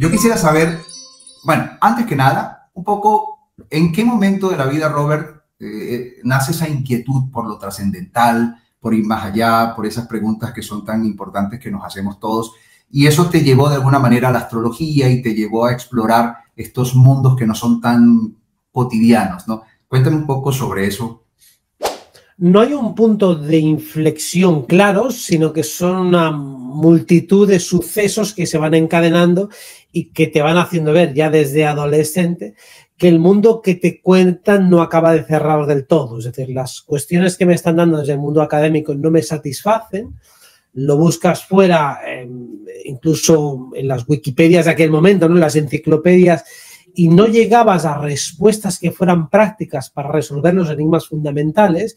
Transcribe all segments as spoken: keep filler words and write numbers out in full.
Yo quisiera saber, bueno, antes que nada, un poco, ¿en qué momento de la vida, Robert, eh, nace esa inquietud por lo trascendental, por ir más allá, por esas preguntas que son tan importantes que nos hacemos todos? Y eso te llevó de alguna manera a la astrología y te llevó a explorar estos mundos que no son tan cotidianos, ¿no? Cuéntame un poco sobre eso. No hay un punto de inflexión claro, sino que son una multitud de sucesos que se van encadenando y que te van haciendo ver ya desde adolescente que el mundo que te cuentan no acaba de cerrar del todo. Es decir, las cuestiones que me están dando desde el mundo académico no me satisfacen. Lo buscas fuera, eh, incluso en las Wikipedias de aquel momento, ¿no? En las enciclopedias, y no llegabas a respuestas que fueran prácticas para resolver los enigmas fundamentales,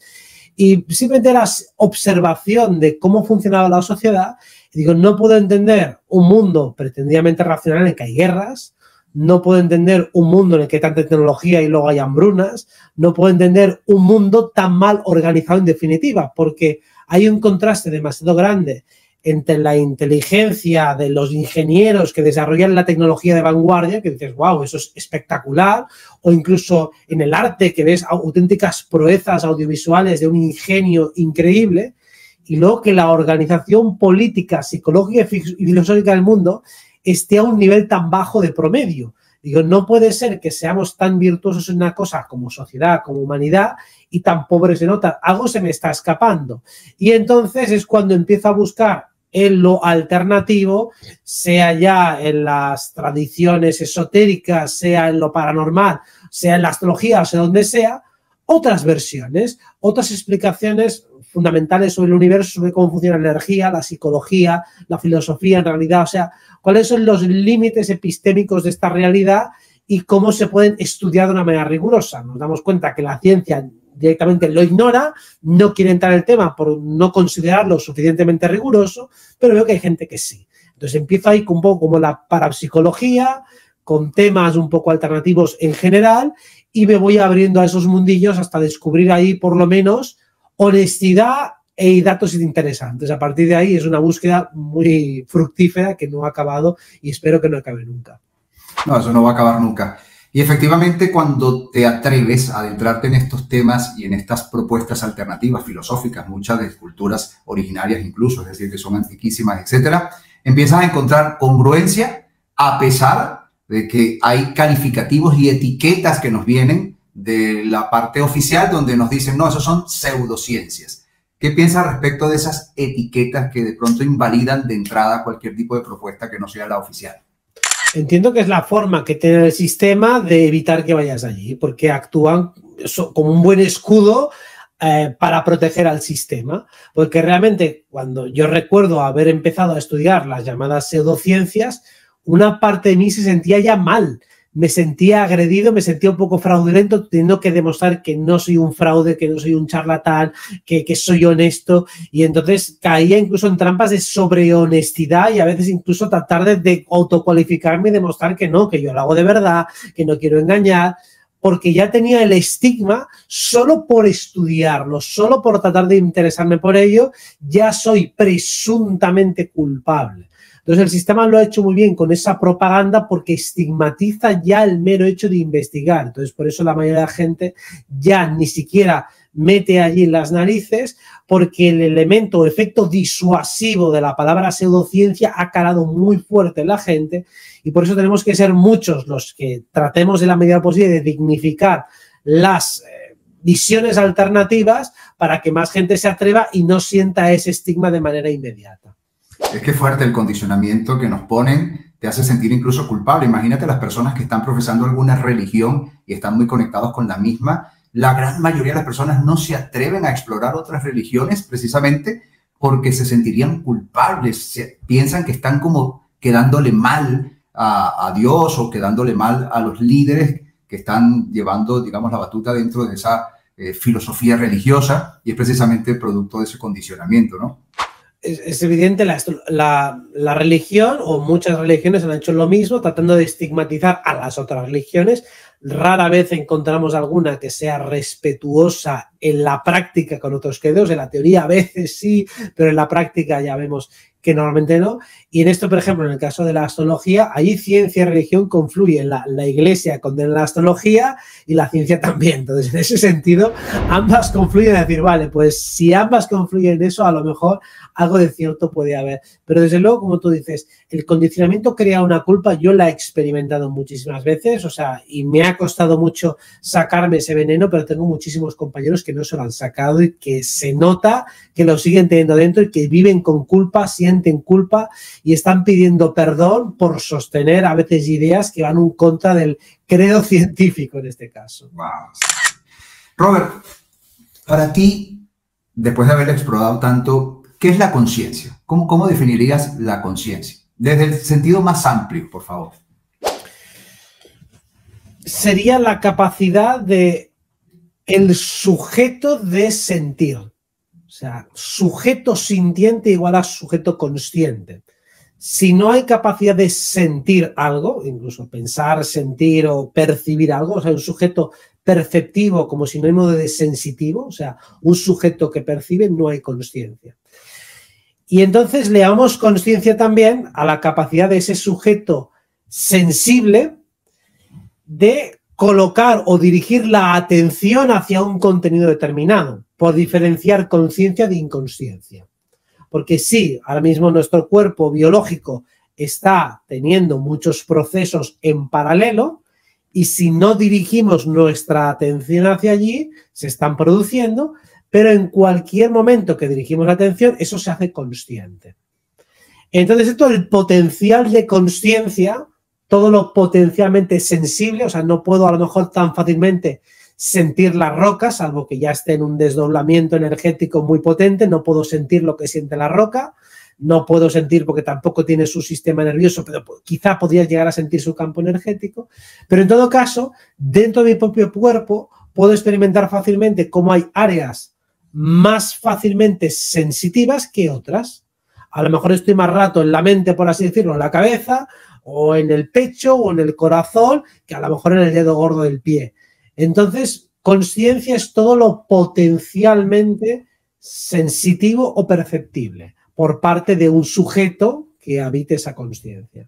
y simplemente era observación de cómo funcionaba la sociedad. Y digo, no puedo entender un mundo pretendidamente racional en el que hay guerras, no puedo entender un mundo en el que hay tanta tecnología y luego hay hambrunas, no puedo entender un mundo tan mal organizado en definitiva, porque hay un contraste demasiado grande entre la inteligencia de los ingenieros que desarrollan la tecnología de vanguardia, que dices, wow, eso es espectacular, o incluso en el arte, que ves auténticas proezas audiovisuales de un ingenio increíble, y luego que la organización política, psicológica y filosófica del mundo esté a un nivel tan bajo de promedio. Digo, no puede ser que seamos tan virtuosos en una cosa como sociedad, como humanidad, y tan pobres en otra. Algo se me está escapando. Y entonces es cuando empiezo a buscar en lo alternativo, sea ya en las tradiciones esotéricas, sea en lo paranormal, sea en la astrología, o sea donde sea, otras versiones, otras explicaciones fundamentales sobre el universo, sobre cómo funciona la energía, la psicología, la filosofía en realidad, o sea, cuáles son los límites epistémicos de esta realidad y cómo se pueden estudiar de una manera rigurosa. Nos damos cuenta que la ciencia directamente lo ignora, no quiere entrar en el tema por no considerarlo suficientemente riguroso, pero veo que hay gente que sí. Entonces empiezo ahí con un poco como la parapsicología, con temas un poco alternativos en general, y me voy abriendo a esos mundillos hasta descubrir ahí por lo menos honestidad y datos interesantes. A partir de ahí es una búsqueda muy fructífera que no ha acabado y espero que no acabe nunca. No, eso no va a acabar nunca. Y efectivamente, cuando te atreves a adentrarte en estos temas y en estas propuestas alternativas filosóficas, muchas de culturas originarias incluso, es decir, que son antiquísimas, etcétera, empiezas a encontrar congruencia a pesar de que hay calificativos y etiquetas que nos vienen de la parte oficial donde nos dicen, no, eso son pseudociencias. ¿Qué piensas respecto de esas etiquetas que de pronto invalidan de entrada cualquier tipo de propuesta que no sea la oficial? Entiendo que es la forma que tiene el sistema de evitar que vayas allí, porque actúan como un buen escudo eh, para proteger al sistema. Porque realmente cuando yo recuerdo haber empezado a estudiar las llamadas pseudociencias, una parte de mí se sentía ya mal. Me sentía agredido, me sentía un poco fraudulento, teniendo que demostrar que no soy un fraude, que no soy un charlatán, que, que soy honesto. Y entonces caía incluso en trampas de sobrehonestidad y a veces incluso tratar de, de autocualificarme y demostrar que no, que yo lo hago de verdad, que no quiero engañar, porque ya tenía el estigma solo por estudiarlo, solo por tratar de interesarme por ello, ya soy presuntamente culpable. Entonces el sistema lo ha hecho muy bien con esa propaganda porque estigmatiza ya el mero hecho de investigar. Entonces por eso la mayoría de la gente ya ni siquiera mete allí las narices porque el elemento o efecto disuasivo de la palabra pseudociencia ha calado muy fuerte en la gente y por eso tenemos que ser muchos los que tratemos de la medida posible de dignificar las eh, visiones alternativas para que más gente se atreva y no sienta ese estigma de manera inmediata. Es que fuerte el condicionamiento que nos ponen, te hace sentir incluso culpable. Imagínate las personas que están profesando alguna religión y están muy conectados con la misma. La gran mayoría de las personas no se atreven a explorar otras religiones precisamente porque se sentirían culpables. Se, piensan que están como quedándole mal a, a Dios o quedándole mal a los líderes que están llevando, digamos, la batuta dentro de esa eh, filosofía religiosa y es precisamente producto de ese condicionamiento, ¿no? Es evidente, la, la, la religión o muchas religiones han hecho lo mismo, tratando de estigmatizar a las otras religiones. Rara vez encontramos alguna que sea respetuosa en la práctica con otros credos. En la teoría a veces sí, pero en la práctica ya vemos que normalmente no. Y en esto, por ejemplo, en el caso de la astrología, allí ciencia y religión confluyen. La, la iglesia condena la astrología y la ciencia también. Entonces, en ese sentido, ambas confluyen a decir, vale, pues si ambas confluyen en eso, a lo mejor algo de cierto puede haber. Pero desde luego, como tú dices, el condicionamiento crea una culpa. Yo la he experimentado muchísimas veces, o sea, y me ha costado mucho sacarme ese veneno, pero tengo muchísimos compañeros que no se lo han sacado y que se nota que lo siguen teniendo dentro y que viven con culpa, sienten culpa y están pidiendo perdón por sostener a veces ideas que van en contra del credo científico en este caso. Wow. Robert, para ti, después de haber explorado tanto, ¿qué es la conciencia? ¿Cómo, cómo definirías la conciencia? Desde el sentido más amplio, por favor. Sería la capacidad de el sujeto de sentir. O sea, sujeto sintiente igual a sujeto consciente. Si no hay capacidad de sentir algo, incluso pensar, sentir o percibir algo, o sea, un sujeto perceptivo como sinónimo de sensitivo, o sea, un sujeto que percibe, no hay consciencia. Y entonces le damos consciencia también a la capacidad de ese sujeto sensible de colocar o dirigir la atención hacia un contenido determinado, por diferenciar conciencia de inconsciencia. Porque sí, ahora mismo nuestro cuerpo biológico está teniendo muchos procesos en paralelo y si no dirigimos nuestra atención hacia allí, se están produciendo, pero en cualquier momento que dirigimos la atención, eso se hace consciente. Entonces, esto el potencial de consciencia, todo lo potencialmente sensible, o sea, no puedo a lo mejor tan fácilmente sentir las rocas, salvo que ya esté en un desdoblamiento energético muy potente, no puedo sentir lo que siente la roca, no puedo sentir porque tampoco tiene su sistema nervioso, pero quizá podría llegar a sentir su campo energético, pero en todo caso, dentro de mi propio cuerpo, puedo experimentar fácilmente cómo hay áreas más fácilmente sensitivas que otras. A lo mejor estoy más rato en la mente, por así decirlo, en la cabeza, o en el pecho, o en el corazón, que a lo mejor en el dedo gordo del pie. Entonces, conciencia es todo lo potencialmente sensitivo o perceptible por parte de un sujeto que habite esa conciencia.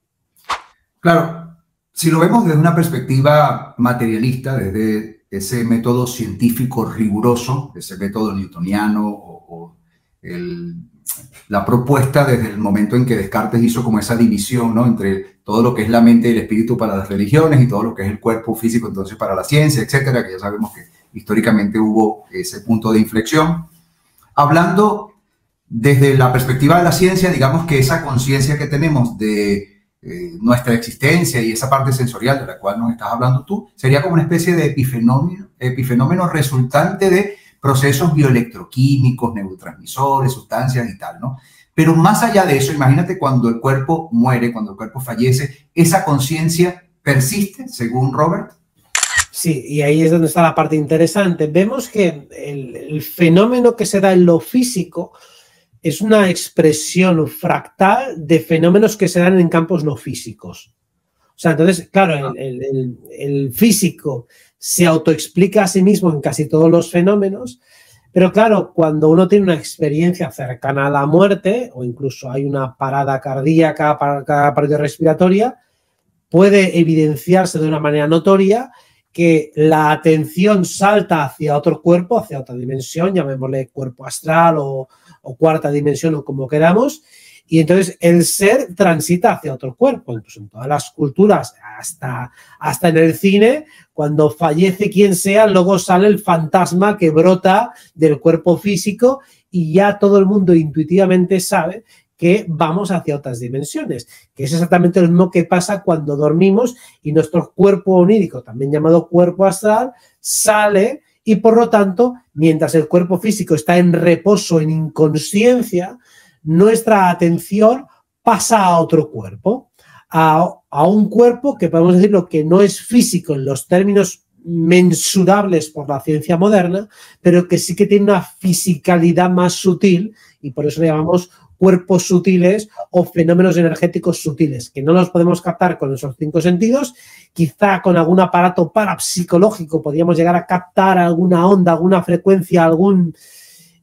Claro, si lo vemos desde una perspectiva materialista, desde ese método científico riguroso, ese método newtoniano o, o el, la propuesta desde el momento en que Descartes hizo como esa división, ¿no?, entre todo lo que es la mente y el espíritu para las religiones y todo lo que es el cuerpo físico entonces para la ciencia, etcétera, que ya sabemos que históricamente hubo ese punto de inflexión. Hablando desde la perspectiva de la ciencia, digamos que esa conciencia que tenemos de eh, nuestra existencia y esa parte sensorial de la cual nos estás hablando tú, sería como una especie de epifenómeno, epifenómeno resultante de procesos bioelectroquímicos, neurotransmisores, sustancias y tal, ¿no? Pero más allá de eso, imagínate cuando el cuerpo muere, cuando el cuerpo fallece, ¿esa conciencia persiste, según Robert? Sí, y ahí es donde está la parte interesante. Vemos que el, el fenómeno que se da en lo físico es una expresión fractal de fenómenos que se dan en campos no físicos. O sea, entonces, claro, el, el, el, el físico se autoexplica a sí mismo en casi todos los fenómenos, pero claro, cuando uno tiene una experiencia cercana a la muerte, o incluso hay una parada cardíaca, parada respiratoria, puede evidenciarse de una manera notoria que la atención salta hacia otro cuerpo, hacia otra dimensión, llamémosle cuerpo astral o, o cuarta dimensión o como queramos, y entonces el ser transita hacia otro cuerpo. Incluso en todas las culturas, hasta, hasta en el cine, cuando fallece quien sea, luego sale el fantasma que brota del cuerpo físico y ya todo el mundo intuitivamente sabe que vamos hacia otras dimensiones, que es exactamente lo mismo que pasa cuando dormimos y nuestro cuerpo onírico, también llamado cuerpo astral, sale y por lo tanto, mientras el cuerpo físico está en reposo, en inconsciencia, nuestra atención pasa a otro cuerpo, a, a un cuerpo que podemos decirlo que no es físico en los términos mensurables por la ciencia moderna, pero que sí que tiene una fisicalidad más sutil y por eso le llamamos cuerpos sutiles o fenómenos energéticos sutiles, que no los podemos captar con esos cinco sentidos. Quizá con algún aparato parapsicológico podríamos llegar a captar alguna onda, alguna frecuencia, algún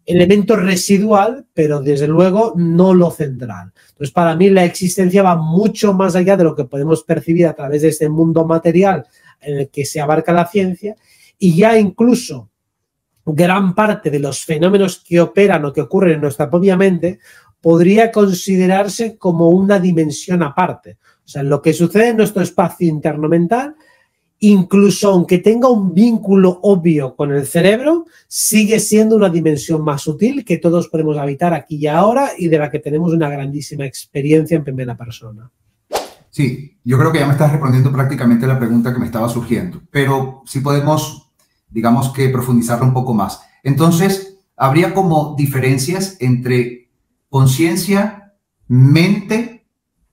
elemento residual, pero desde luego no lo central. Entonces, para mí la existencia va mucho más allá de lo que podemos percibir a través de este mundo material en el que se abarca la ciencia, y ya incluso gran parte de los fenómenos que operan o que ocurren en nuestra propia mente podría considerarse como una dimensión aparte. O sea, lo que sucede en nuestro espacio interno mental, incluso aunque tenga un vínculo obvio con el cerebro, sigue siendo una dimensión más sutil que todos podemos habitar aquí y ahora y de la que tenemos una grandísima experiencia en primera persona. Sí, yo creo que ya me estás respondiendo prácticamente la pregunta que me estaba surgiendo, pero sí podemos, digamos que profundizarlo un poco más. Entonces, ¿habría como diferencias entre conciencia, mente,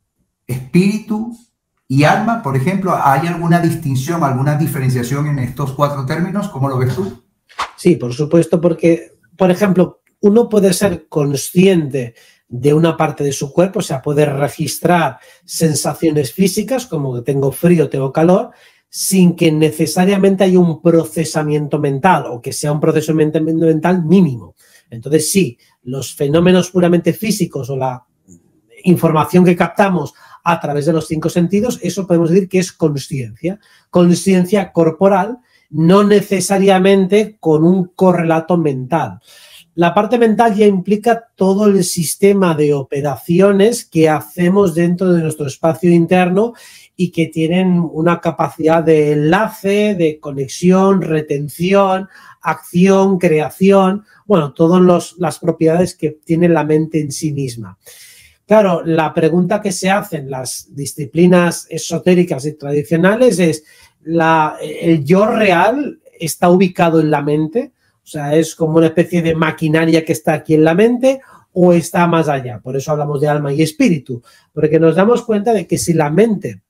espíritu y alma, por ejemplo? ¿Hay alguna distinción, alguna diferenciación en estos cuatro términos? ¿Cómo lo ves tú? Sí, por supuesto, porque, por ejemplo, uno puede ser consciente de una parte de su cuerpo, o sea, poder registrar sensaciones físicas, como que tengo frío, tengo calor, sin que necesariamente haya un procesamiento mental o que sea un procesamiento mental mínimo. Entonces, sí, los fenómenos puramente físicos o la información que captamos a través de los cinco sentidos, eso podemos decir que es consciencia. Consciencia corporal, no necesariamente con un correlato mental. La parte mental ya implica todo el sistema de operaciones que hacemos dentro de nuestro espacio interno y que tienen una capacidad de enlace, de conexión, retención, acción, creación, bueno, todas las propiedades que tiene la mente en sí misma. Claro, la pregunta que se hacen las disciplinas esotéricas y tradicionales es, la, ¿el yo real está ubicado en la mente? O sea, ¿es como una especie de maquinaria que está aquí en la mente o está más allá? Por eso hablamos de alma y espíritu, porque nos damos cuenta de que si la mente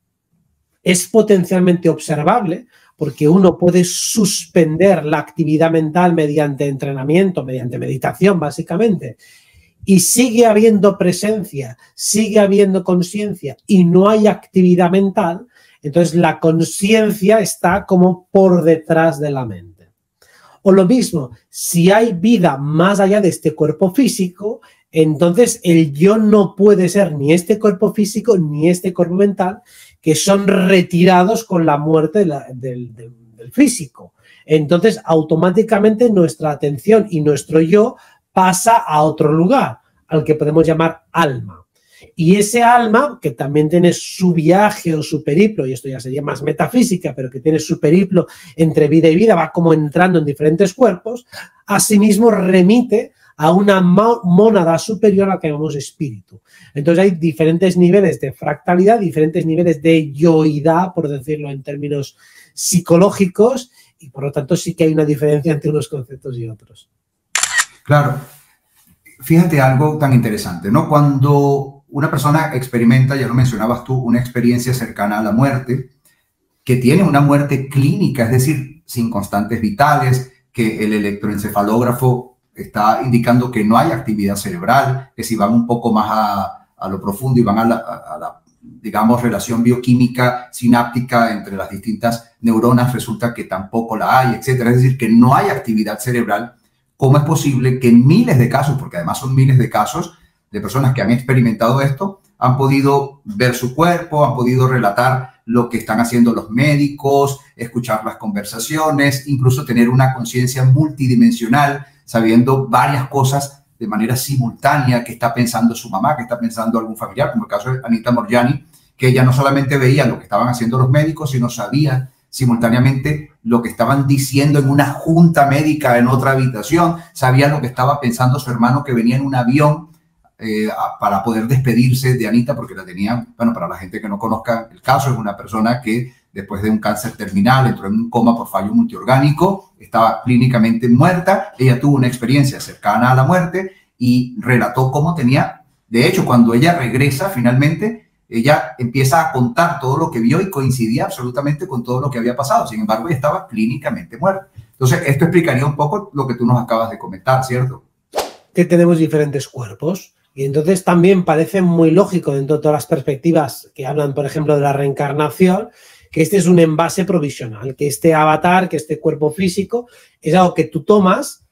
es potencialmente observable, porque uno puede suspender la actividad mental mediante entrenamiento, mediante meditación, básicamente, y sigue habiendo presencia, sigue habiendo conciencia y no hay actividad mental, entonces la conciencia está como por detrás de la mente. O lo mismo, si hay vida más allá de este cuerpo físico, entonces el yo no puede ser ni este cuerpo físico ni este cuerpo mental, que son retirados con la muerte de la, del, del, del físico. Entonces, automáticamente nuestra atención y nuestro yo pasa a otro lugar, al que podemos llamar alma. Y ese alma, que también tiene su viaje o su periplo, y esto ya sería más metafísica, pero que tiene su periplo entre vida y vida, va como entrando en diferentes cuerpos, asimismo remite a una mónada superior a la que llamamos espíritu. Entonces hay diferentes niveles de fractalidad, diferentes niveles de yoidad, por decirlo en términos psicológicos, y por lo tanto sí que hay una diferencia entre unos conceptos y otros. Claro. Fíjate algo tan interesante, ¿no? Cuando una persona experimenta, ya lo mencionabas tú, una experiencia cercana a la muerte, que tiene una muerte clínica, es decir, sin constantes vitales, que el electroencefalógrafo está indicando que no hay actividad cerebral, que si van un poco más a, a lo profundo y van a la, a la, digamos, relación bioquímica sináptica entre las distintas neuronas, resulta que tampoco la hay, etcétera. Es decir, que no hay actividad cerebral. ¿Cómo es posible que en miles de casos, porque además son miles de casos de personas que han experimentado esto, han podido ver su cuerpo, han podido relatar lo que están haciendo los médicos, escuchar las conversaciones, incluso tener una conciencia multidimensional, sabiendo varias cosas de manera simultánea, que está pensando su mamá, que está pensando algún familiar, como el caso de Anita Moorjani, que ella no solamente veía lo que estaban haciendo los médicos, sino sabía simultáneamente lo que estaban diciendo en una junta médica en otra habitación, sabía lo que estaba pensando su hermano que venía en un avión eh, a, para poder despedirse de Anita, porque la tenían, bueno, para la gente que no conozca el caso, es una persona que después de un cáncer terminal entró en un coma por fallo multiorgánico, estaba clínicamente muerta, ella tuvo una experiencia cercana a la muerte y relató cómo tenía, de hecho, cuando ella regresa finalmente, ella empieza a contar todo lo que vio y coincidía absolutamente con todo lo que había pasado. Sin embargo, ella estaba clínicamente muerta. Entonces, esto explicaría un poco lo que tú nos acabas de comentar, ¿cierto? Que tenemos diferentes cuerpos. Y entonces también parece muy lógico dentro de todas las perspectivas que hablan, por ejemplo, de la reencarnación, que este es un envase provisional, que este avatar, que este cuerpo físico, es algo que tú tomas,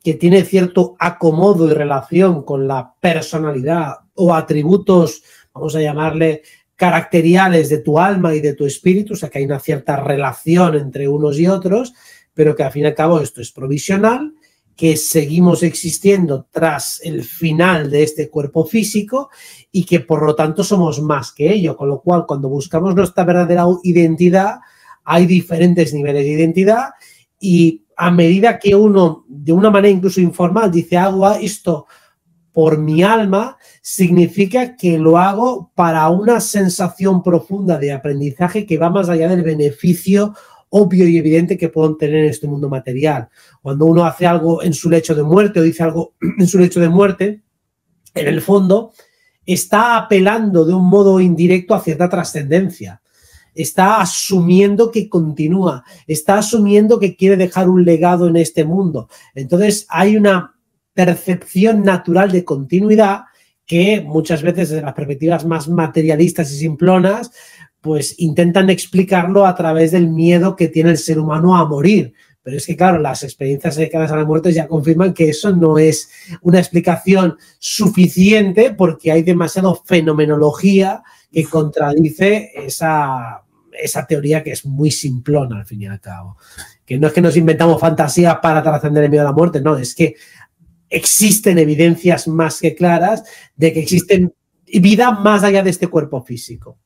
que tiene cierto acomodo y relación con la personalidad o atributos, vamos a llamarle, caracteriales de tu alma y de tu espíritu, o sea que hay una cierta relación entre unos y otros, pero que al fin y al cabo esto es provisional, que seguimos existiendo tras el final de este cuerpo físico y que por lo tanto somos más que ello, con lo cual cuando buscamos nuestra verdadera identidad hay diferentes niveles de identidad y a medida que uno de una manera incluso informal dice hago esto por mi alma, significa que lo hago para una sensación profunda de aprendizaje que va más allá del beneficio obvio y evidente que pueden tener en este mundo material. Cuando uno hace algo en su lecho de muerte o dice algo en su lecho de muerte, en el fondo está apelando de un modo indirecto a cierta trascendencia. Está asumiendo que continúa, está asumiendo que quiere dejar un legado en este mundo. Entonces hay una percepción natural de continuidad que muchas veces desde las perspectivas más materialistas y simplonas pues intentan explicarlo a través del miedo que tiene el ser humano a morir. Pero es que, claro, las experiencias cercanas a la muerte ya confirman que eso no es una explicación suficiente porque hay demasiada fenomenología que contradice esa, esa teoría que es muy simplona al fin y al cabo. Que no es que nos inventamos fantasías para trascender el miedo a la muerte, no, es que existen evidencias más que claras de que existen vida más allá de este cuerpo físico.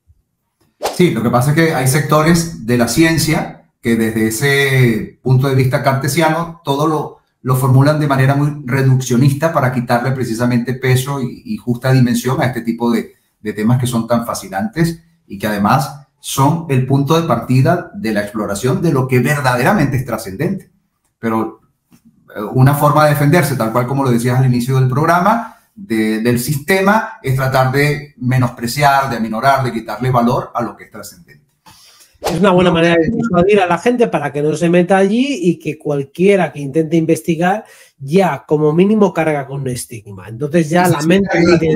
Sí, lo que pasa es que hay sectores de la ciencia que desde ese punto de vista cartesiano todo lo, lo formulan de manera muy reduccionista para quitarle precisamente peso y, y justa dimensión a este tipo de, de temas que son tan fascinantes y que además son el punto de partida de la exploración de lo que verdaderamente es trascendente. Pero una forma de defenderse, tal cual como lo decías al inicio del programa, de, del sistema, es tratar de menospreciar, de aminorar, de quitarle valor a lo que es trascendente. Es una buena manera de disuadir a la gente para que no se meta allí y que cualquiera que intente investigar ya como mínimo carga con un estigma. Entonces ya la mente no tiene...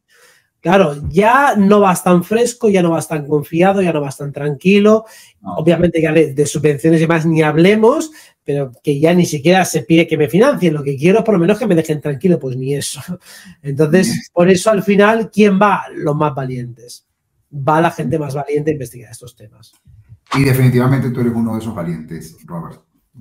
Claro, ya no vas tan fresco, ya no vas tan confiado, ya no vas tan tranquilo. No. Obviamente ya de, de subvenciones y demás ni hablemos, pero que ya ni siquiera se pide que me financien. Lo que quiero es por lo menos que me dejen tranquilo, pues ni eso. Entonces, por eso al final, ¿quién va? Los más valientes. Va la gente más valiente a investigar estos temas. Y definitivamente tú eres uno de esos valientes, Robert.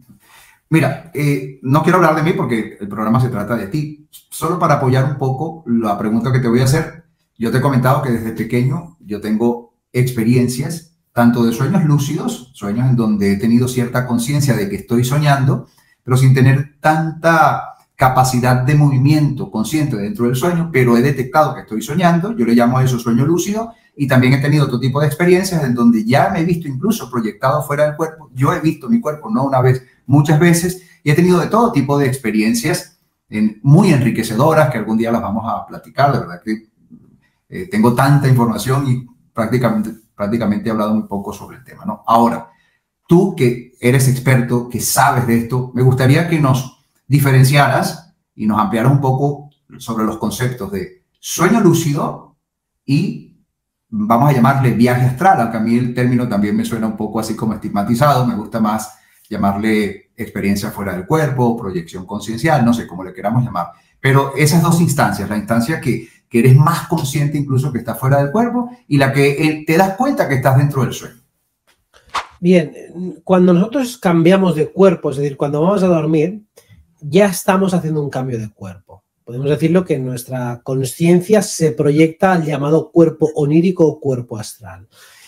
Mira, eh, no quiero hablar de mí porque el programa se trata de ti. Solo para apoyar un poco la pregunta que te voy a hacer. Yo te he comentado que desde pequeño yo tengo experiencias tanto de sueños lúcidos, sueños en donde he tenido cierta conciencia de que estoy soñando, pero sin tener tanta capacidad de movimiento consciente dentro del sueño, pero he detectado que estoy soñando, yo le llamo a eso sueño lúcido, y también he tenido otro tipo de experiencias en donde ya me he visto incluso proyectado fuera del cuerpo, yo he visto mi cuerpo no una vez, muchas veces, y he tenido de todo tipo de experiencias en, muy enriquecedoras que algún día las vamos a platicar, de verdad que Eh, tengo tanta información y prácticamente, prácticamente he hablado muy poco sobre el tema, ¿no? Ahora, tú que eres experto, que sabes de esto, me gustaría que nos diferenciaras y nos ampliaras un poco sobre los conceptos de sueño lúcido y vamos a llamarle viaje astral, aunque a mí el término también me suena un poco así como estigmatizado, me gusta más llamarle experiencia fuera del cuerpo, proyección conciencial, no sé cómo le queramos llamar, pero esas dos instancias, la instancia que que eres más consciente incluso que estás fuera del cuerpo y la que te das cuenta que estás dentro del sueño. Bien, cuando nosotros cambiamos de cuerpo, es decir, cuando vamos a dormir, ya estamos haciendo un cambio de cuerpo. Podemos decirlo que nuestra conciencia se proyecta al llamado cuerpo onírico o cuerpo astral.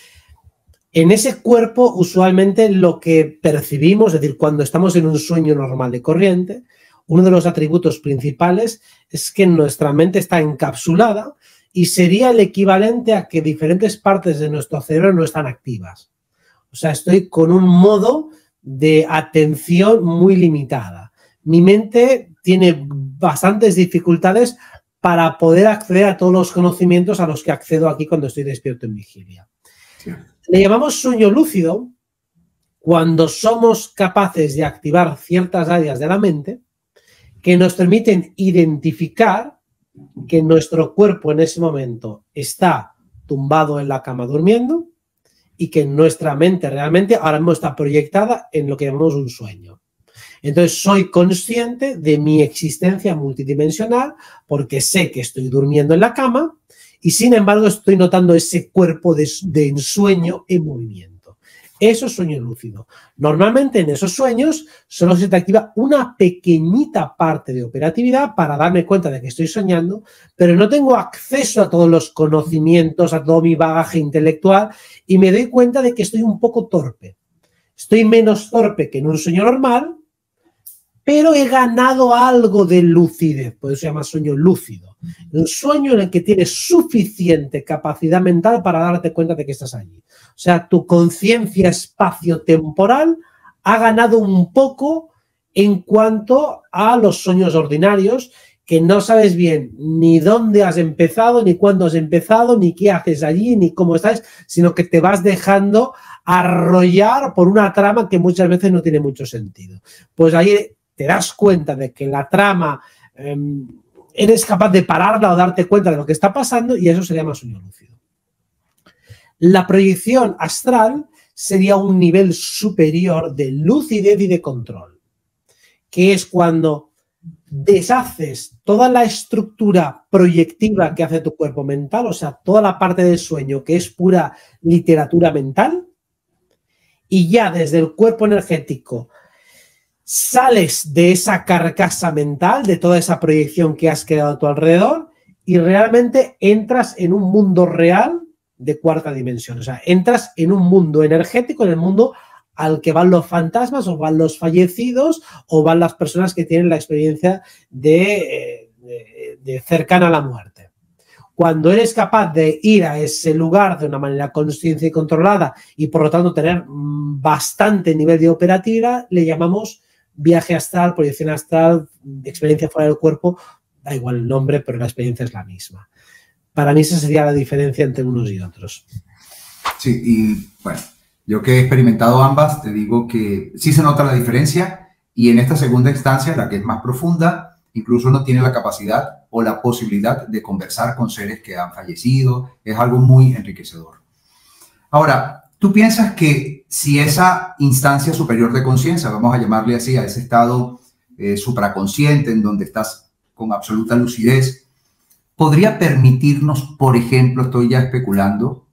En ese cuerpo, usualmente lo que percibimos, es decir, cuando estamos en un sueño normal y corriente, uno de los atributos principales es que nuestra mente está encapsulada y sería el equivalente a que diferentes partes de nuestro cerebro no están activas. O sea, estoy con un modo de atención muy limitada. Mi mente tiene bastantes dificultades para poder acceder a todos los conocimientos a los que accedo aquí cuando estoy despierto en vigilia. Sí. Le llamamos sueño lúcido cuando somos capaces de activar ciertas áreas de la mente que nos permiten identificar que nuestro cuerpo en ese momento está tumbado en la cama durmiendo y que nuestra mente realmente ahora mismo está proyectada en lo que llamamos un sueño. Entonces soy consciente de mi existencia multidimensional porque sé que estoy durmiendo en la cama y sin embargo estoy notando ese cuerpo de, de ensueño en movimiento. Eso es sueño lúcido. Normalmente en esos sueños solo se te activa una pequeñita parte de operatividad para darme cuenta de que estoy soñando, pero no tengo acceso a todos los conocimientos, a todo mi bagaje intelectual y me doy cuenta de que estoy un poco torpe. Estoy menos torpe que en un sueño normal, pero he ganado algo de lucidez, por eso se llama sueño lúcido. Un sueño en el que tienes suficiente capacidad mental para darte cuenta de que estás allí. O sea, tu conciencia espacio-temporal ha ganado un poco en cuanto a los sueños ordinarios, que no sabes bien ni dónde has empezado, ni cuándo has empezado, ni qué haces allí, ni cómo estás, sino que te vas dejando arrollar por una trama que muchas veces no tiene mucho sentido. Pues ahí te das cuenta de que la trama eh, eres capaz de pararla o darte cuenta de lo que está pasando y eso se llama sueño lúcido. La proyección astral sería un nivel superior de lucidez y de control, que es cuando deshaces toda la estructura proyectiva que hace tu cuerpo mental, o sea, toda la parte del sueño que es pura literatura mental, y ya desde el cuerpo energético sales de esa carcasa mental, de toda esa proyección que has creado a tu alrededor y realmente entras en un mundo real de cuarta dimensión. O sea, entras en un mundo energético, en el mundo al que van los fantasmas o van los fallecidos o van las personas que tienen la experiencia de, de, de cercana a la muerte. Cuando eres capaz de ir a ese lugar de una manera consciente y controlada y por lo tanto tener bastante nivel de operatividad, le llamamos viaje astral, proyección astral, experiencia fuera del cuerpo, da igual el nombre, pero la experiencia es la misma. Para mí esa sería la diferencia entre unos y otros. Sí, y bueno, yo que he experimentado ambas, te digo que sí se nota la diferencia y en esta segunda instancia, la que es más profunda, incluso uno tiene la capacidad o la posibilidad de conversar con seres que han fallecido, es algo muy enriquecedor. Ahora, ¿tú piensas que si esa instancia superior de conciencia, vamos a llamarle así, a ese estado eh, supraconsciente en donde estás con absoluta lucidez, podría permitirnos, por ejemplo, estoy ya especulando,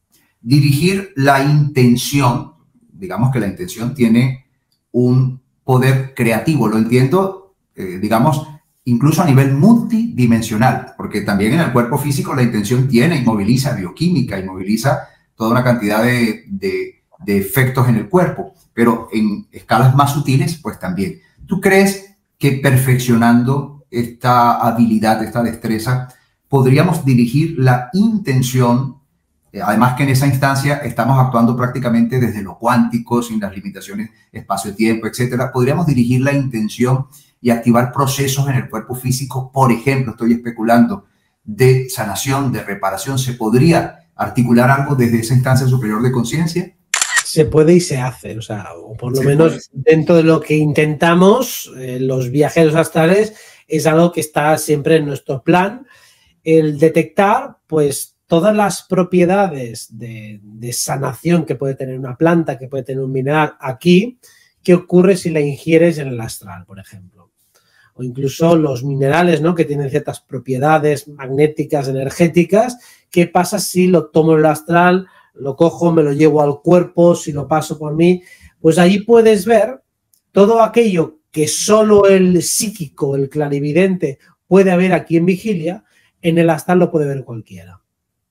dirigir la intención, digamos que la intención tiene un poder creativo, lo entiendo, eh, digamos, incluso a nivel multidimensional, porque también en el cuerpo físico la intención tiene y moviliza bioquímica y moviliza toda una cantidad de, de, de efectos en el cuerpo, pero en escalas más sutiles, pues también. ¿Tú crees que perfeccionando esta habilidad, esta destreza, podríamos dirigir la intención, eh, además que en esa instancia estamos actuando prácticamente desde lo cuántico, sin las limitaciones espacio-tiempo, etcétera, podríamos dirigir la intención y activar procesos en el cuerpo físico, por ejemplo, estoy especulando, de sanación, de reparación? ¿Se podría articular algo desde esa instancia superior de conciencia? Se puede y se hace, o sea, o por lo se menos puede. Dentro de lo que intentamos, eh, los viajeros astrales, es algo que está siempre en nuestro plan, el detectar, pues, todas las propiedades de, de sanación que puede tener una planta, que puede tener un mineral aquí, qué ocurre si la ingieres en el astral, por ejemplo. O incluso los minerales, ¿no?, que tienen ciertas propiedades magnéticas, energéticas. ¿Qué pasa si lo tomo en el astral, lo cojo, me lo llevo al cuerpo, si lo paso por mí? Pues ahí puedes ver todo aquello que solo el psíquico, el clarividente, puede ver aquí en vigilia, en el astral lo puede ver cualquiera.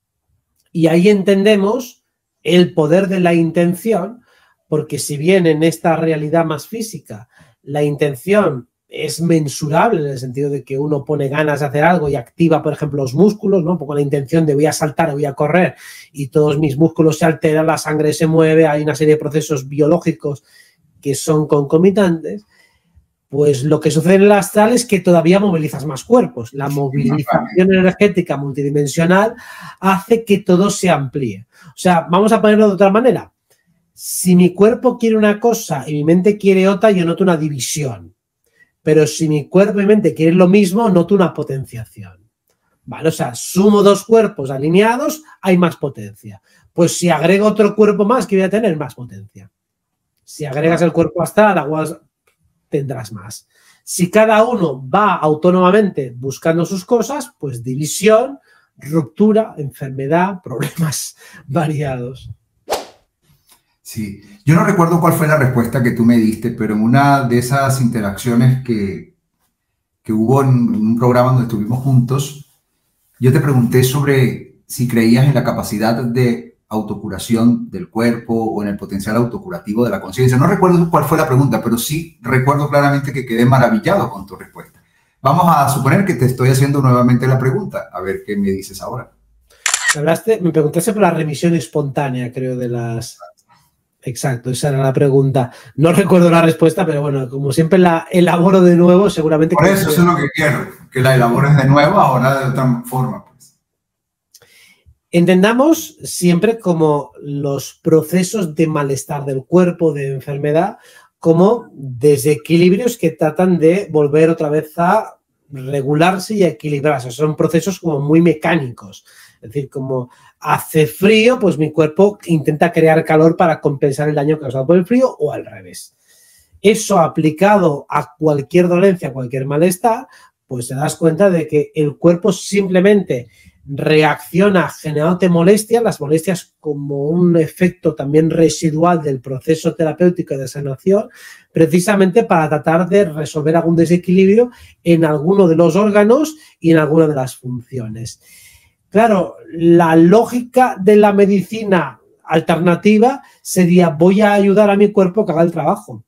Y ahí entendemos el poder de la intención, porque si bien en esta realidad más física la intención es mensurable en el sentido de que uno pone ganas de hacer algo y activa, por ejemplo, los músculos, ¿no? Pongo la intención de voy a saltar, voy a correr y todos mis músculos se alteran, la sangre se mueve, hay una serie de procesos biológicos que son concomitantes, pues lo que sucede en el astral es que todavía movilizas más cuerpos. La movilización energética multidimensional hace que todo se amplíe. O sea, vamos a ponerlo de otra manera. Si mi cuerpo quiere una cosa y mi mente quiere otra, yo noto una división. Pero si mi cuerpo y mi mente quieren lo mismo, noto una potenciación. Vale, o sea, sumo dos cuerpos alineados, hay más potencia. Pues si agrego otro cuerpo más, ¿qué voy a tener? Más potencia. Si agregas el cuerpo astral, aguas, tendrás más. Si cada uno va autónomamente buscando sus cosas, pues división, ruptura, enfermedad, problemas variados. Sí, yo no recuerdo cuál fue la respuesta que tú me diste, pero en una de esas interacciones que, que hubo en un programa donde estuvimos juntos, yo te pregunté sobre si creías en la capacidad de autocuración del cuerpo o en el potencial autocurativo de la conciencia. No recuerdo cuál fue la pregunta, pero sí recuerdo claramente que quedé maravillado con tu respuesta. Vamos a suponer que te estoy haciendo nuevamente la pregunta, a ver qué me dices ahora. Me, hablaste, me preguntaste por la remisión espontánea, creo, de las... Exacto, esa era la pregunta. No recuerdo la respuesta, pero bueno, como siempre la elaboro de nuevo, seguramente... Por eso es lo que quiero, que la elabores de nuevo, ahora de otra forma. Pues. Entendamos siempre como los procesos de malestar del cuerpo, de enfermedad, como desequilibrios que tratan de volver otra vez a regularse y a equilibrarse. Son procesos como muy mecánicos. Es decir, como hace frío, pues mi cuerpo intenta crear calor para compensar el daño causado por el frío o al revés. Eso aplicado a cualquier dolencia, a cualquier malestar, pues te das cuenta de que el cuerpo simplemente reacciona generándote molestias, las molestias como un efecto también residual del proceso terapéutico de sanación, precisamente para tratar de resolver algún desequilibrio en alguno de los órganos y en alguna de las funciones. Claro, la lógica de la medicina alternativa sería: voy a ayudar a mi cuerpo que haga el trabajo.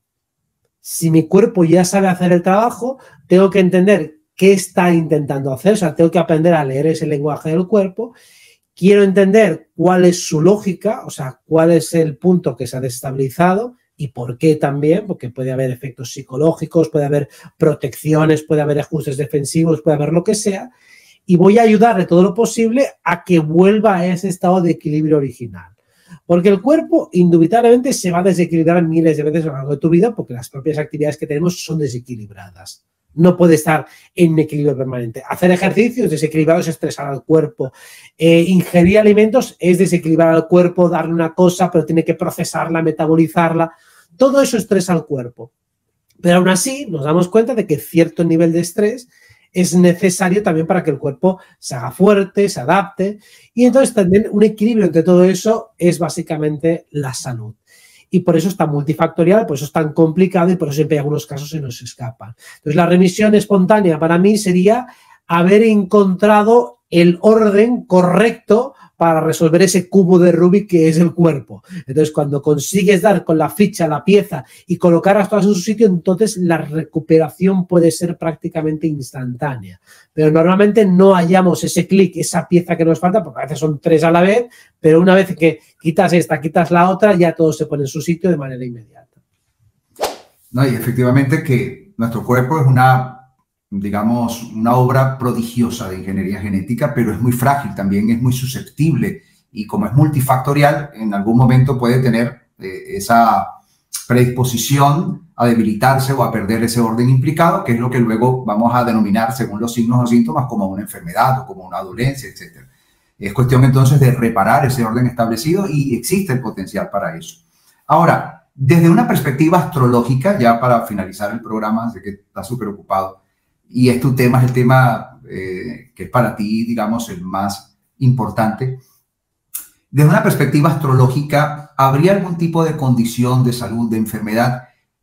Si mi cuerpo ya sabe hacer el trabajo, tengo que entender qué está intentando hacer, o sea, tengo que aprender a leer ese lenguaje del cuerpo. Quiero entender cuál es su lógica, o sea, cuál es el punto que se ha desestabilizado y por qué también, porque puede haber efectos psicológicos, puede haber protecciones, puede haber ajustes defensivos, puede haber lo que sea. Y voy a ayudarle todo lo posible a que vuelva a ese estado de equilibrio original. Porque el cuerpo indubitablemente se va a desequilibrar miles de veces a lo largo de tu vida porque las propias actividades que tenemos son desequilibradas. No puede estar en equilibrio permanente. Hacer ejercicios desequilibrados es estresar al cuerpo. Eh, ingerir alimentos es desequilibrar al cuerpo, darle una cosa, pero tiene que procesarla, metabolizarla. Todo eso estresa al cuerpo. Pero aún así nos damos cuenta de que cierto nivel de estrés es necesario también para que el cuerpo se haga fuerte, se adapte, y entonces también un equilibrio entre todo eso es básicamente la salud. Y por eso es tan multifactorial, por eso es tan complicado y por eso siempre hay algunos casos que se nos escapan. Entonces la remisión espontánea para mí sería haber encontrado el orden correcto para resolver ese cubo de Rubik que es el cuerpo. Entonces, cuando consigues dar con la ficha, la pieza y colocarlas todas en su sitio, entonces la recuperación puede ser prácticamente instantánea. Pero normalmente no hallamos ese clic, esa pieza que nos falta, porque a veces son tres a la vez, pero una vez que quitas esta, quitas la otra, ya todo se pone en su sitio de manera inmediata. No, y efectivamente que nuestro cuerpo es una... digamos, una obra prodigiosa de ingeniería genética, pero es muy frágil también, es muy susceptible y como es multifactorial, en algún momento puede tener eh, esa predisposición a debilitarse o a perder ese orden implicado, que es lo que luego vamos a denominar, según los signos o síntomas, como una enfermedad o como una dolencia, etcétera. Es cuestión entonces de reparar ese orden establecido y existe el potencial para eso. Ahora, desde una perspectiva astrológica, ya para finalizar el programa, sé que estás súper ocupado, y es tu tema, es el tema eh, que es para ti, digamos, el más importante. Desde una perspectiva astrológica, ¿habría algún tipo de condición de salud, de enfermedad,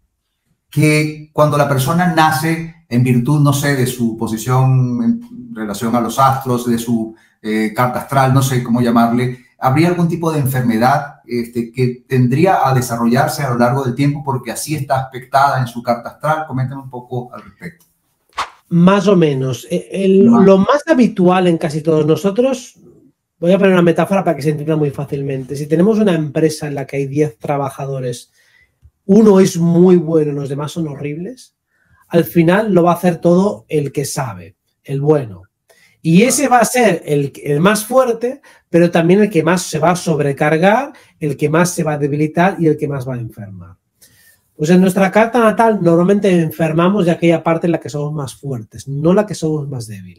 que cuando la persona nace en virtud, no sé, de su posición en relación a los astros, de su eh, carta astral, no sé cómo llamarle, ¿habría algún tipo de enfermedad este, que tendría a desarrollarse a lo largo del tiempo porque así está aspectada en su carta astral? Coméntame un poco al respecto. Más o menos. El, lo más habitual en casi todos nosotros, voy a poner una metáfora para que se entienda muy fácilmente. Si tenemos una empresa en la que hay diez trabajadores, uno es muy bueno y los demás son horribles, al final lo va a hacer todo el que sabe, el bueno. Y ese va a ser el, el más fuerte, pero también el que más se va a sobrecargar, el que más se va a debilitar y el que más va a enfermar. Pues en nuestra carta natal normalmente enfermamos de aquella parte en la que somos más fuertes, no la que somos más débiles.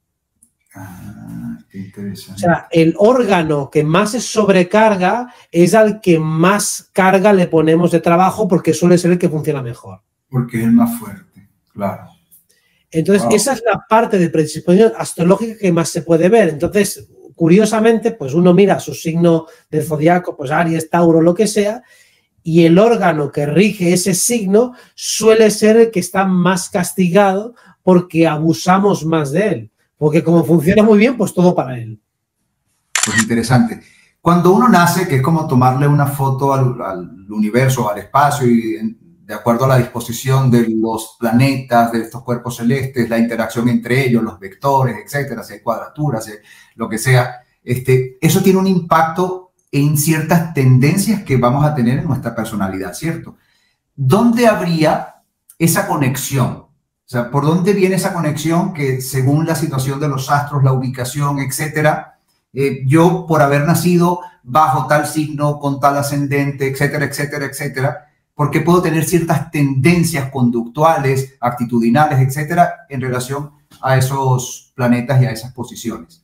Ah, qué interesante. O sea, el órgano que más se sobrecarga es al que más carga le ponemos de trabajo porque suele ser el que funciona mejor. Porque es el más fuerte, claro. Entonces, wow. Esa es la parte de predisposición astrológica que más se puede ver. Entonces, curiosamente, pues uno mira su signo del zodiaco, pues Aries, Tauro, lo que sea, y el órgano que rige ese signo suele ser el que está más castigado porque abusamos más de él. Porque como funciona muy bien, pues todo para él. Pues interesante. Cuando uno nace, que es como tomarle una foto al, al universo, al espacio, y en, de acuerdo a la disposición de los planetas, de estos cuerpos celestes, la interacción entre ellos, los vectores, etcétera, si hay cuadraturas, si hay lo que sea, este, eso tiene un impacto en ciertas tendencias que vamos a tener en nuestra personalidad, ¿cierto? ¿Dónde habría esa conexión? O sea, ¿por dónde viene esa conexión que según la situación de los astros, la ubicación, etcétera, eh, yo por haber nacido bajo tal signo, con tal ascendente, etcétera, etcétera, etcétera, porque puedo tener ciertas tendencias conductuales, actitudinales, etcétera, en relación a esos planetas y a esas posiciones?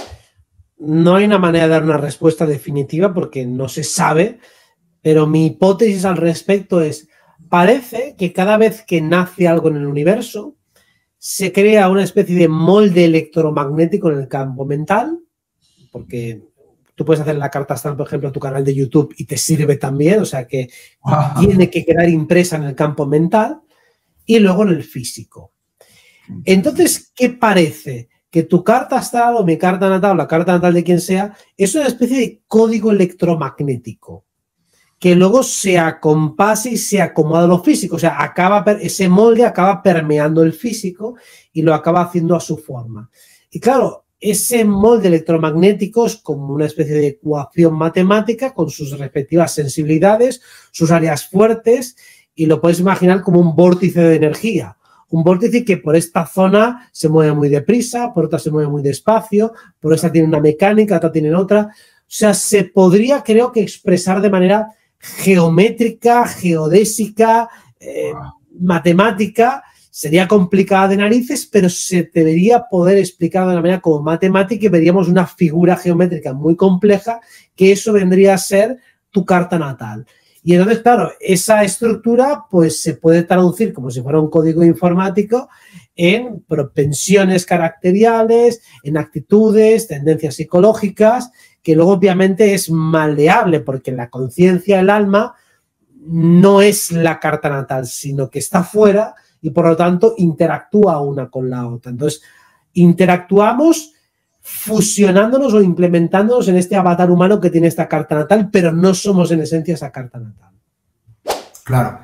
No hay una manera de dar una respuesta definitiva porque no se sabe, pero mi hipótesis al respecto es, parece que cada vez que nace algo en el universo, se crea una especie de molde electromagnético en el campo mental, porque tú puedes hacer la carta astral, por ejemplo, a tu canal de YouTube y te sirve también, o sea que ah. tiene que quedar impresa en el campo mental y luego en el físico. Entonces, ¿qué parece? Que tu carta astral o mi carta natal o la carta natal de quien sea es una especie de código electromagnético que luego se acompasa y se acomoda a lo físico, o sea, acaba, ese molde acaba permeando el físico y lo acaba haciendo a su forma. Y claro, ese molde electromagnético es como una especie de ecuación matemática con sus respectivas sensibilidades, sus áreas fuertes, y lo puedes imaginar como un vórtice de energía. Un vórtice que por esta zona se mueve muy deprisa, por otra se mueve muy despacio, por esta tiene una mecánica, otra tiene otra. O sea, se podría, creo que, expresar de manera geométrica, geodésica, eh, matemática. Sería complicada de narices, pero se debería poder explicar de una manera como matemática y veríamos una figura geométrica muy compleja, que eso vendría a ser tu carta natal. Y entonces, claro, esa estructura pues se puede traducir como si fuera un código informático en propensiones caracteriales, en actitudes, tendencias psicológicas, que luego obviamente es maleable porque la conciencia, el alma, no es la carta natal, sino que está fuera y por lo tanto interactúa una con la otra. Entonces, interactuamos fusionándonos o implementándonos en este avatar humano que tiene esta carta natal, pero no somos en esencia esa carta natal. Claro,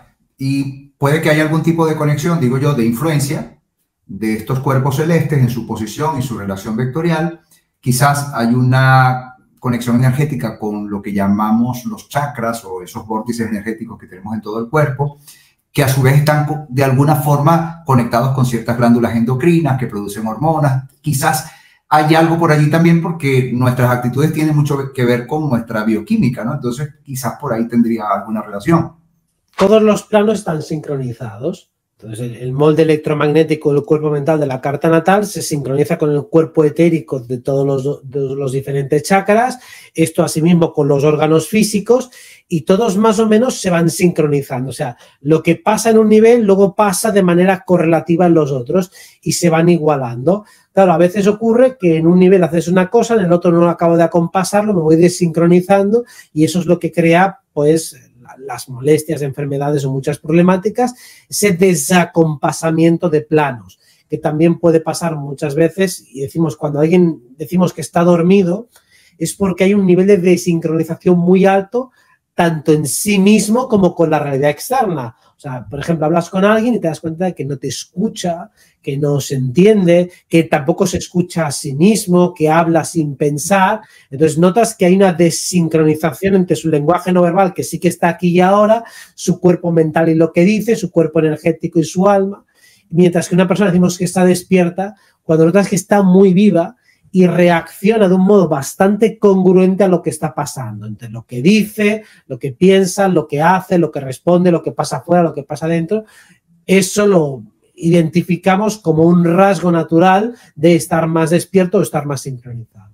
y puede que haya algún tipo de conexión, digo yo, de influencia de estos cuerpos celestes en su posición y su relación vectorial. Quizás hay una conexión energética con lo que llamamos los chakras o esos vórtices energéticos que tenemos en todo el cuerpo, que a su vez están de alguna forma conectados con ciertas glándulas endocrinas que producen hormonas. Quizás hay algo por allí también porque nuestras actitudes tienen mucho que ver con nuestra bioquímica, ¿no? Entonces, quizás por ahí tendría alguna relación. Todos los planos están sincronizados. Entonces, el, el molde electromagnético del cuerpo mental de la carta natal se sincroniza con el cuerpo etérico de todos los, de los diferentes chakras, esto asimismo con los órganos físicos, y todos más o menos se van sincronizando. O sea, lo que pasa en un nivel luego pasa de manera correlativa en los otros y se van igualando. Claro, a veces ocurre que en un nivel haces una cosa, en el otro no lo acabo de acompasarlo, me voy desincronizando y eso es lo que crea, pues, las molestias, enfermedades o muchas problemáticas, ese desacompasamiento de planos, que también puede pasar muchas veces, y decimos, cuando alguien decimos que está dormido, es porque hay un nivel de desincronización muy alto, tanto en sí mismo como con la realidad externa. O sea, por ejemplo, hablas con alguien y te das cuenta de que no te escucha, que no se entiende, que tampoco se escucha a sí mismo, que habla sin pensar. Entonces notas que hay una desincronización entre su lenguaje no verbal, que sí que está aquí y ahora, su cuerpo mental y lo que dice, su cuerpo energético y su alma. Mientras que una persona decimos que está despierta, cuando notas que está muy viva y reacciona de un modo bastante congruente a lo que está pasando, entre lo que dice, lo que piensa, lo que hace, lo que responde, lo que pasa afuera, lo que pasa dentro. Eso lo identificamos como un rasgo natural de estar más despierto o estar más sincronizado.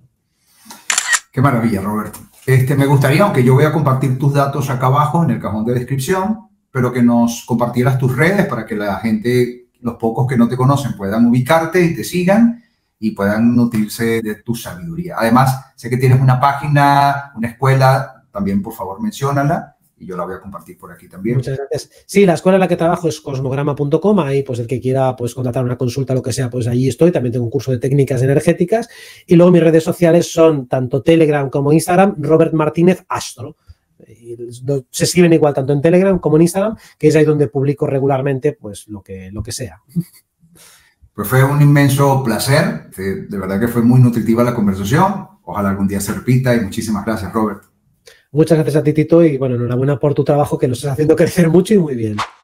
Qué maravilla, Roberto. Este, me gustaría, aunque yo voy a compartir tus datos acá abajo en el cajón de descripción, pero que nos compartieras tus redes para que la gente, los pocos que no te conocen, puedan ubicarte y te sigan y puedan nutrirse de tu sabiduría. Además, sé que tienes una página, una escuela, también por favor menciónala y yo la voy a compartir por aquí también. Muchas gracias. Sí, la escuela en la que trabajo es cosmograma punto com, ahí pues el que quiera pues contratar una consulta, lo que sea, pues allí estoy. También tengo un curso de técnicas energéticas y luego mis redes sociales son tanto Telegram como Instagram, Robert Martínez Astro. Y se escriben igual tanto en Telegram como en Instagram, que es ahí donde publico regularmente pues lo que, lo que sea. Pues fue un inmenso placer, de, de verdad que fue muy nutritiva la conversación, ojalá algún día se repita y muchísimas gracias, Robert. Muchas gracias a ti, Tito, y bueno, enhorabuena por tu trabajo que lo estás haciendo crecer mucho y muy bien.